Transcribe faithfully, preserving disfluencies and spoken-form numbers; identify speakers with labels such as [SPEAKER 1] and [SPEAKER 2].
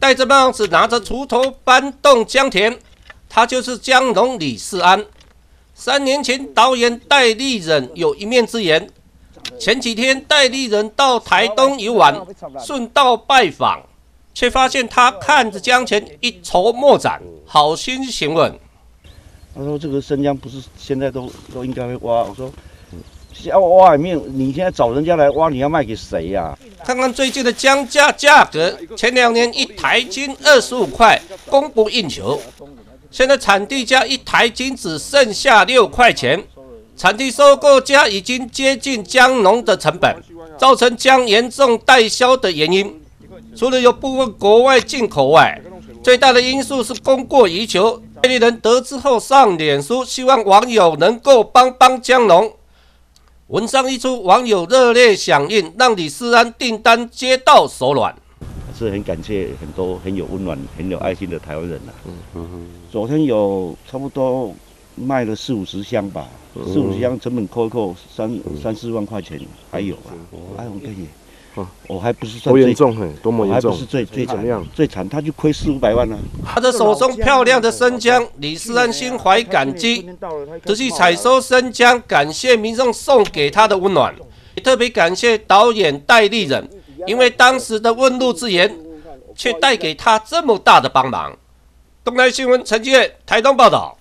[SPEAKER 1] 戴着帽子，拿着锄头搬动江田，他就是江农李世安。三年前，导演戴立忍有一面之缘。前几天，戴立忍到台东游玩，顺道拜访，却发现他看着江前一筹莫展，好心询问。
[SPEAKER 2] 他说：“这个生姜不是现在都都应该会挖。”我说：“要挖也没有，你现在找人家来挖，你要卖给谁呀、啊？”
[SPEAKER 1] 看看最近的姜价价格，前两年一台斤二十五块，供不应求。现在产地价一台斤只剩下六块钱，产地收购价已经接近姜农的成本，造成姜严重代销的原因。除了有部分国外进口外，最大的因素是供过于求。戴立忍得知后上脸书，希望网友能够帮帮姜农。文章一出，网友热烈响应，让李世安订单接到手软。
[SPEAKER 2] 是很感谢很多很有温暖、很有爱心的台湾人呐、啊。嗯嗯嗯。昨天有差不多卖了四五十箱吧，嗯、四五十箱成本扣一扣三、嗯、三四万块钱还有啊。哎，我跟你。我还不是算
[SPEAKER 3] 多严重嘿，多么严重？
[SPEAKER 2] 还不是最最
[SPEAKER 3] 怎么样？
[SPEAKER 2] 最惨，他就亏四五百万了、
[SPEAKER 1] 啊。他的手中漂亮的生姜，李世安心怀感激，仔细采收生姜，感谢民众送给他的温暖，也特别感谢导演戴立忍，因为当时的问路之言，却带给他这么大的帮忙。东南新闻陈基岳台东报道。